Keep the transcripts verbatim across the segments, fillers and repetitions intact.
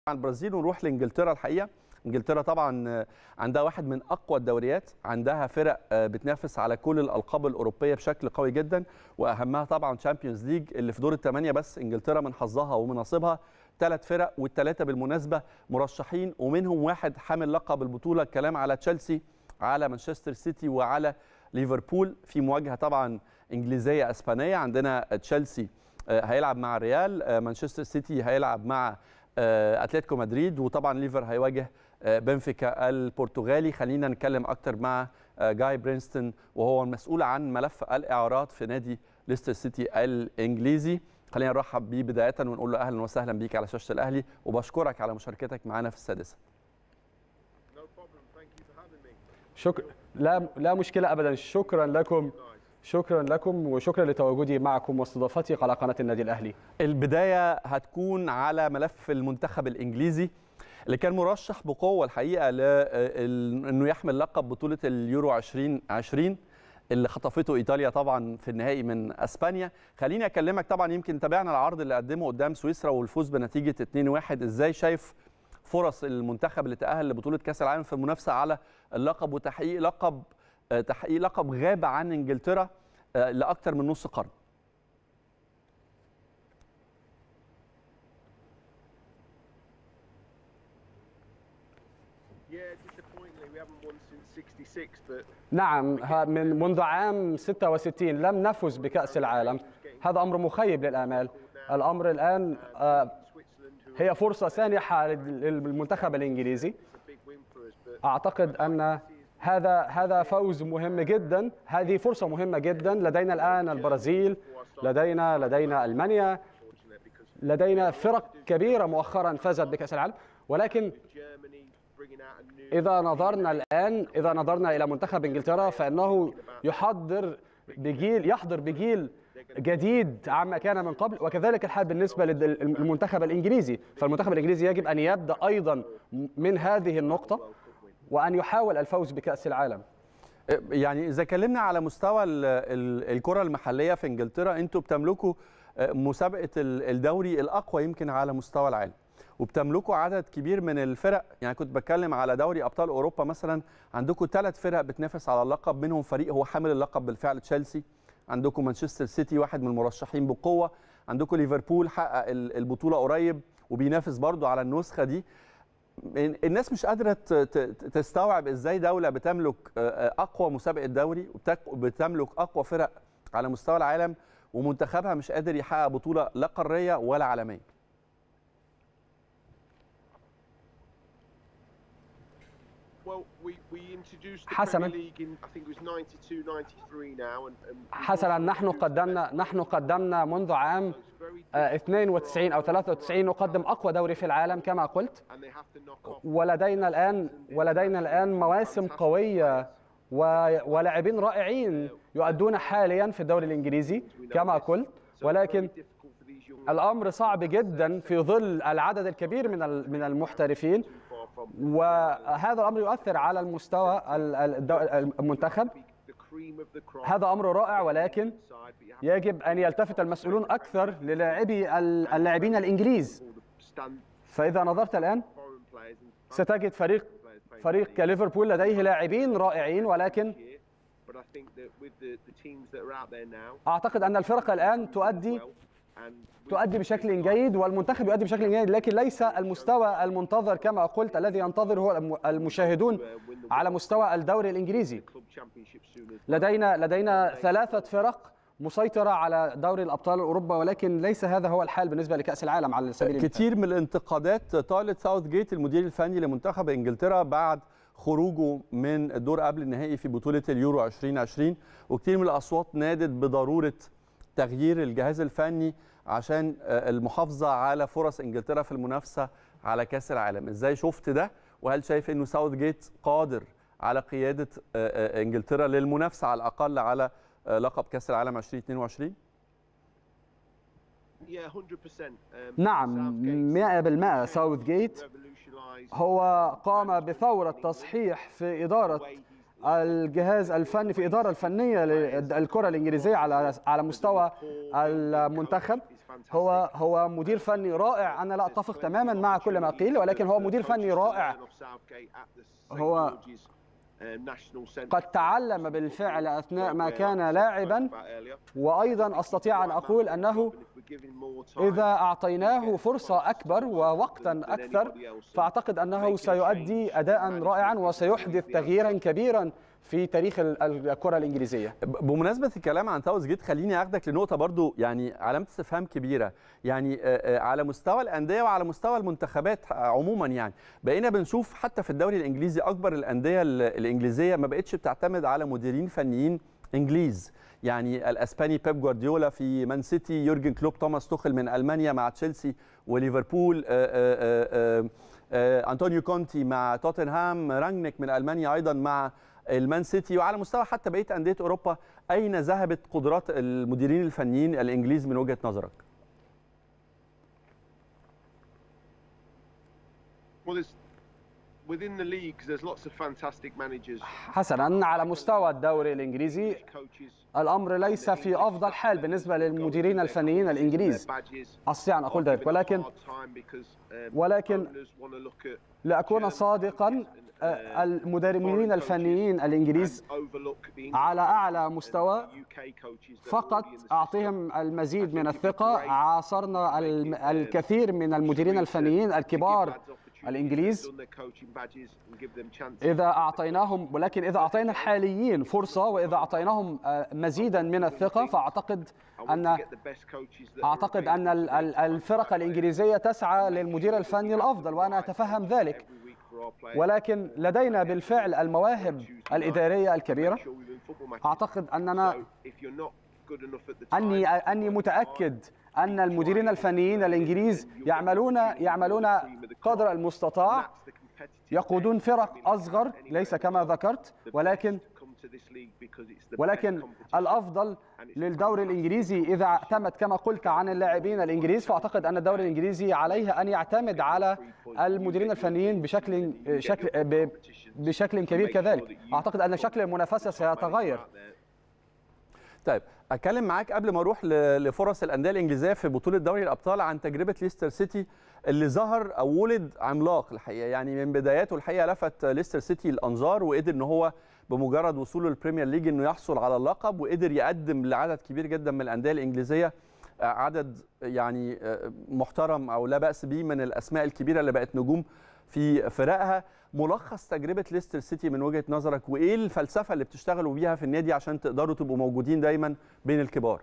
البرازيل ونروح لانجلترا. الحقيقه انجلترا طبعا عندها واحد من اقوى الدوريات، عندها فرق بتنافس على كل الالقاب الاوروبيه بشكل قوي جدا، واهمها طبعا تشامبيونز ليج اللي في دور الثمانيه. بس انجلترا من حظها ومن نصيبها ثلاث فرق، والثلاثه بالمناسبه مرشحين ومنهم واحد حامل لقب البطوله. الكلام على تشيلسي، على مانشستر سيتي، وعلى ليفربول، في مواجهه طبعا انجليزيه اسبانيه. عندنا تشيلسي هيلعب مع الريال، مانشستر سيتي هيلعب مع اتلتيكو مدريد، وطبعا ليفر هيواجه بنفيكا البرتغالي. خلينا نتكلم اكتر مع جاي برينستون وهو المسؤول عن ملف الاعارات في نادي ليستر سيتي الانجليزي. خلينا نرحب بيه بدايه ونقول له اهلا وسهلا بيك على شاشه الاهلي، وبشكرك على مشاركتك معنا في السادسه. شكرا. لا لا مشكله ابدا. شكرا لكم شكرا لكم وشكرا لتواجدي معكم واستضافتي على قناه النادي الاهلي. البدايه هتكون على ملف المنتخب الانجليزي اللي كان مرشح بقوه الحقيقه لانه يحمل لقب بطوله اليورو ألفين وعشرين اللي خطفته ايطاليا طبعا في النهائي من اسبانيا. خليني اكلمك، طبعا يمكن تابعنا العرض اللي قدمه قدام سويسرا والفوز بنتيجه اتنين واحد. ازاي شايف فرص المنتخب اللي تاهل لبطوله كاس العالم في المنافسه على اللقب وتحقيق لقب تحقيق لقب غاب عن انجلترا لاكثر من نص قرن؟ نعم، من منذ عام ستة وستين لم نفز بكأس العالم. هذا أمر مخيب للآمال. الأمر الآن هي فرصة سانحة للمنتخب الإنجليزي. أعتقد أن هذا هذا فوز مهم جدا، هذه فرصة مهمة جدا. لدينا الآن البرازيل، لدينا لدينا ألمانيا، لدينا فرق كبيرة مؤخرا فازت بكأس العالم. ولكن إذا نظرنا الآن إذا نظرنا إلى منتخب إنجلترا فإنه يحضر بجيل يحضر بجيل جديد عما كان من قبل، وكذلك الحال بالنسبة للمنتخب الإنجليزي. فالمنتخب الإنجليزي يجب أن يبدأ أيضا من هذه النقطة وأن يحاول الفوز بكأس العالم. يعني إذا كلمنا على مستوى الكرة المحلية في إنجلترا، أنتوا بتملكوا مسابقة الدوري الأقوى يمكن على مستوى العالم، وبتملكوا عدد كبير من الفرق. يعني كنت بتكلم على دوري أبطال أوروبا مثلا، عندكم ثلاث فرق بتنافس على اللقب، منهم فريق هو حامل اللقب بالفعل تشيلسي، عندكم مانشستر سيتي واحد من المرشحين بقوة، عندكم ليفربول حقق البطولة قريب وبينافس برضو على النسخة دي. الناس مش قادرة تستوعب ازاي دولة بتملك اقوى مسابقة دوري وبتملك اقوى فرق على مستوى العالم ومنتخبها مش قادر يحقق بطولة لا قارية ولا عالمية. حسنا حسنا نحن قدمنا نحن قدمنا منذ عام اثنين وتسعين او ثلاثة وتسعين نقدم اقوى دوري في العالم كما قلت، ولدينا الان ولدينا الان مواسم قويه ولاعبين رائعين يؤدون حاليا في الدوري الانجليزي كما قلت. ولكن الامر صعب جدا في ظل العدد الكبير من من المحترفين، وهذا الامر يؤثر على المستوى المنتخب. هذا امر رائع، ولكن يجب ان يلتفت المسؤولون اكثر للاعبي اللاعبين الانجليز. فاذا نظرت الان ستجد فريق فريق كليفربول لديه لاعبين رائعين، ولكن اعتقد ان الفرق الان تؤدي تؤدي بشكل جيد والمنتخب يؤدي بشكل جيد، لكن ليس المستوى المنتظر كما قلت. الذي ينتظره المشاهدون على مستوى الدوري الإنجليزي. لدينا لدينا ثلاثة فرق مسيطرة على دوري الأبطال الأوروبا، ولكن ليس هذا هو الحال بالنسبة لكأس العالم على سبيل المثال. كتير من الانتقادات طالت ساوث جيت المدير الفني لمنتخب إنجلترا بعد خروجه من الدور قبل النهائي في بطولة اليورو ألفين وعشرين، وكتير من الأصوات نادت بضرورة تغيير الجهاز الفني عشان المحافظة على فرص إنجلترا في المنافسة على كأس العالم. إزاي شفت ده؟ وهل شايف إنه ساوث جيت قادر على قيادة إنجلترا للمنافسة على الأقل على لقب كأس العالم ألفين واثنين وعشرين؟ نعم، مئة بالمئة. ساوث جيت هو قام بثورة تصحيح في إدارة الجهاز الفني، في إدارة الفنية للكرة الإنجليزية على على مستوى المنتخب. هو هو مدير فني رائع. أنا لا أتفق تماما مع كل ما قيل، ولكن هو مدير فني رائع. هو قد تعلم بالفعل أثناء ما كان لاعبا، وأيضا أستطيع أن أقول أنه إذا أعطيناه فرصة أكبر ووقتا أكثر فأعتقد أنه سيؤدي أداء رائعا وسيحدث تغييرا كبيرا في تاريخ الكرة الإنجليزية. بمناسبة الكلام عن تاوس جيت، خليني أخدك لنقطة برضو يعني علامة استفهام كبيرة، يعني على مستوى الأندية وعلى مستوى المنتخبات عموما. يعني بقينا بنشوف حتى في الدوري الإنجليزي أكبر الأندية الإنجليزية ما بقتش بتعتمد على مديرين فنيين إنجليز. يعني الأسباني بيب جوارديولا في مان سيتي، يورجن كلوب توماس توخل من ألمانيا مع تشيلسي وليفربول، آآ آآ آآ أنطونيو كونتي مع توتنهام، رانجنيك من ألمانيا أيضا مع المان سيتي. وعلى مستوى حتى بقيه انديه اوروبا، اين ذهبت قدرات المديرين الفنيين الانجليز من وجهه نظرك؟ حسنا، على مستوى الدوري الانجليزي الامر ليس في افضل حال بالنسبه للمديرين الفنيين الانجليز، استطيع ان اقول ذلك، ولكن ولكن لاكون صادقا، المدربين الفنيين الانجليز على اعلى مستوى فقط اعطيهم المزيد من الثقه. عاصرنا الكثير من المديرين الفنيين الكبار الانجليز اذا اعطيناهم، ولكن اذا اعطينا الحاليين فرصه واذا اعطيناهم مزيدا من الثقه فاعتقد ان اعتقد ان الفرق الانجليزيه تسعى للمدير الفني الافضل، وانا اتفهم ذلك. ولكن لدينا بالفعل المواهب الإدارية الكبيرة. أعتقد أننا أني أني متأكد أن المديرين الفنيين الإنجليز يعملون يعملون قدر المستطاع، يقودون فرق أصغر ليس كما ذكرت، ولكن ولكن الأفضل للدوري الإنجليزي إذا اعتمد كما قلت عن اللاعبين الإنجليز، فأعتقد أن الدوري الإنجليزي عليه أن يعتمد على المديرين الفنيين بشكل شكل بشكل كبير كذلك. أعتقد أن شكل المنافسة سيتغير. طيب، أتكلم معاك قبل ما أروح لفرص الأندية الإنجليزية في بطولة دوري الأبطال عن تجربة ليستر سيتي اللي ظهر أو ولد عملاق الحقيقة. يعني من بداياته الحقيقة لفت ليستر سيتي الأنظار، وقدر إن هو بمجرد وصوله للبريمير ليج انه يحصل على اللقب، وقدر يقدم لعدد كبير جدا من الانديه الانجليزيه عدد يعني محترم او لا باس به من الاسماء الكبيره اللي بقت نجوم في فرقها. ملخص تجربه ليستر سيتي من وجهه نظرك، وايه الفلسفه اللي بتشتغلوا بيها في النادي عشان تقدروا تبقوا موجودين دايما بين الكبار؟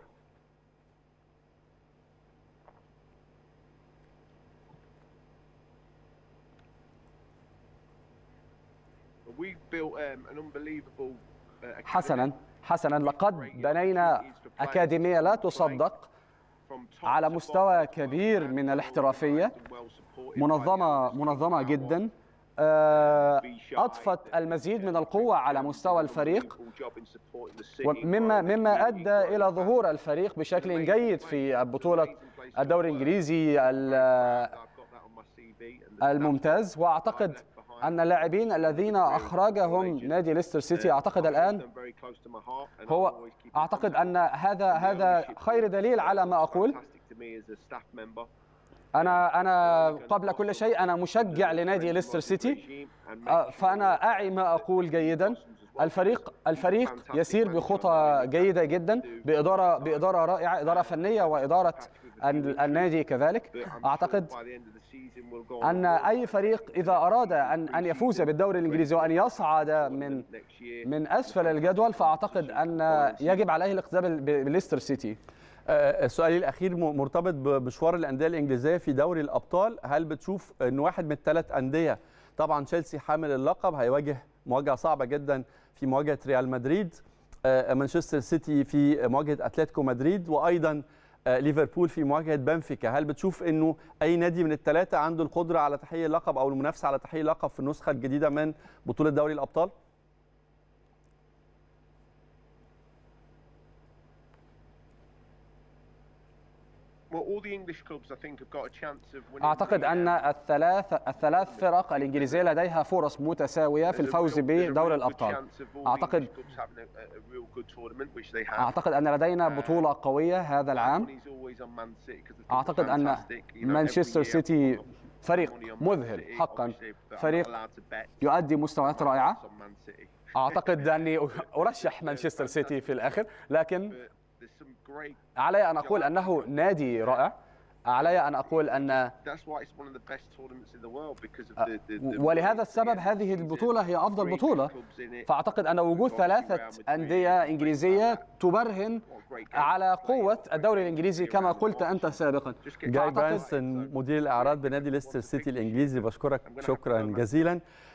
حسنا حسنا لقد بنينا أكاديمية لا تصدق على مستوى كبير من الاحترافية، منظمة منظمة جدا، أضفت المزيد من القوة على مستوى الفريق، مما مما أدى إلى ظهور الفريق بشكل جيد في بطولة الدوري الإنجليزي الممتاز. وأعتقد أن اللاعبين الذين أخرجهم نادي ليستر سيتي أعتقد الآن هو أعتقد أن هذا هذا خير دليل على ما أقول. أنا أنا قبل كل شيء أنا مشجع لنادي ليستر سيتي، فأنا أعي ما أقول جيدا. الفريق الفريق يسير بخطى جيدة جدا، بإدارة بإدارة رائعة، إدارة فنية وإدارة النادي كذلك. أعتقد أن أي فريق إذا أراد أن أن يفوز بالدوري الإنجليزي وأن يصعد من من أسفل الجدول، فأعتقد أن يجب عليه الاقتداء بليستر سيتي. السؤال الأخير مرتبط بمشوار الأندية الإنجليزية في دوري الأبطال. هل بتشوف أن واحد من الثلاث أندية، طبعا تشيلسي حامل اللقب هيواجه مواجهة صعبة جدا في مواجهة ريال مدريد، مانشستر سيتي في مواجهة أتلتيكو مدريد، وأيضا ليفربول في مواجهة بنفيكا، هل بتشوف أنه أي نادي من الثلاثة عنده القدرة على تحقيق اللقب أو المنافسة على تحقيق اللقب في النسخة الجديدة من بطولة دوري الأبطال؟ أعتقد أن الثلاث الثلاث فرق الإنجليزية لديها فرص متساوية في الفوز بدوري الأبطال. أعتقد أعتقد أن لدينا بطولة قوية هذا العام. أعتقد أن مانشستر سيتي فريق مذهل حقا، فريق يؤدي مستويات رائعة. أعتقد أني أرشح مانشستر سيتي في الآخر، لكن علي أن أقول أنه نادي رائع. علي أن أقول أن ولهذا السبب هذه البطولة هي أفضل بطولة. فأعتقد أن وجود ثلاثة أندية إنجليزية تبرهن على قوة الدوري الإنجليزي كما قلت أنت سابقا. جاي برانسون مدير الإعراض بنادي ليستر سيتي الإنجليزي، بشكرك شكرا جزيلا.